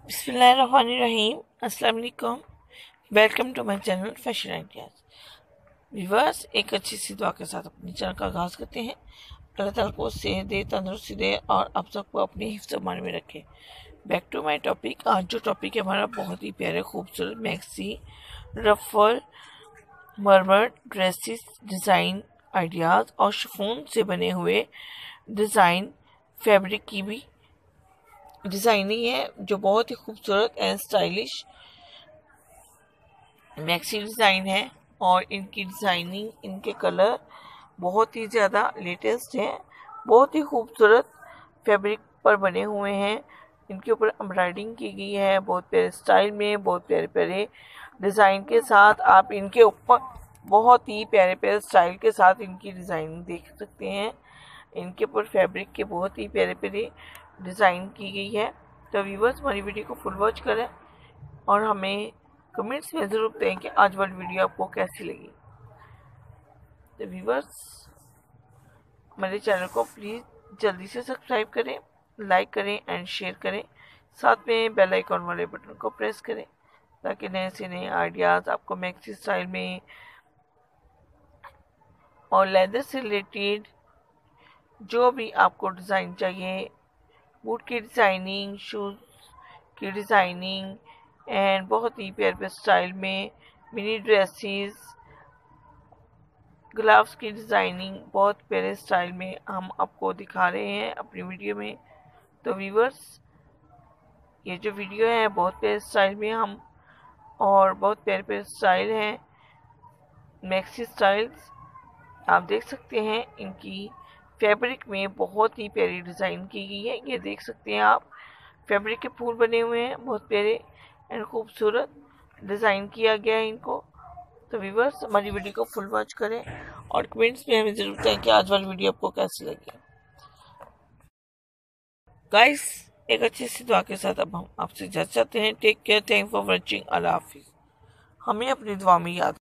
बिस्मिल्लाहिर्रहमानिर्रहीम। अस्सलाम वालेकुम। Welcome to my channel fashion ideas. Viewers, एक अच्छी सी दुआ के साथ अपने चैनल का आगाज़ करते हैं। अल्लाह ताला को सेहत दे, तंदुरुस्ती दे और आप सबको अपनी हिफ्ज़-ए-मान में रखे। Back to my topic. आज जो टॉपिक है हमारा बहुत ही प्यारे खूबसूरत maxi ruffle mermaid dresses design ideas और शिफॉन से बने हुए डिज़ाइन फैब्रिक की भी डिज़ाइनिंग है जो बहुत ही खूबसूरत एंड स्टाइलिश मैक्सी डिज़ाइन है। और इनकी डिज़ाइनिंग, इनके कलर बहुत ही ज़्यादा लेटेस्ट हैं, बहुत ही खूबसूरत फैब्रिक पर बने हुए हैं। इनके ऊपर एम्ब्रॉयडरिंग की गई है बहुत प्यारे स्टाइल में, बहुत प्यारे प्यारे डिज़ाइन के साथ। आप इनके ऊपर बहुत ही प्यारे प्यारे स्टाइल के साथ इनकी डिज़ाइनिंग देख सकते हैं। इनके ऊपर फैब्रिक के बहुत ही प्यारे प्यारे डिज़ाइन की गई है। तो व्यूअर्स, हमारी वीडियो को फुल वॉच करें और हमें कमेंट्स में ज़रूर बताएं कि आज वाली वीडियो आपको कैसी लगी। तो व्यूअर्स, हमारे चैनल को प्लीज़ जल्दी से सब्सक्राइब करें, लाइक करें एंड शेयर करें। साथ में बेल आइकॉन वाले बटन को प्रेस करें ताकि नए से नए आइडियाज़ आपको मैक्सी स्टाइल में और लेदर से रिलेटेड जो भी आपको डिज़ाइन चाहिए, बूट की डिज़ाइनिंग, शूज़ की डिज़ाइनिंग एंड बहुत ही प्यारे प्यारे स्टाइल में मिनी ड्रेसेस, ग्लव्स की डिज़ाइनिंग बहुत प्यारे स्टाइल में हम आपको दिखा रहे हैं अपनी वीडियो में। तो व्यूअर्स, ये जो वीडियो है बहुत प्यारे स्टाइल में हम और बहुत प्यारे प्यारे स्टाइल हैं मैक्सी स्टाइल्स आप देख सकते हैं। इनकी फैब्रिक में बहुत ही प्यारी डिज़ाइन की गई है, ये देख सकते हैं आप। फैब्रिक के फूल बने हुए हैं, बहुत प्यारे एंड खूबसूरत डिज़ाइन किया गया है इनको। तो व्यूअर्स, हमारी वीडियो को फुल वॉच करें और कमेंट्स में हमें ज़रूर बताएं कि आज वाली वीडियो आपको कैसी लगी। गाइस, एक अच्छी सी दुआ के साथ अब हम आपसे इजाज़त चाहते हैं। Take care, thank for watching, अल्लाह हाफिज़। हमें अपनी दुआ में याद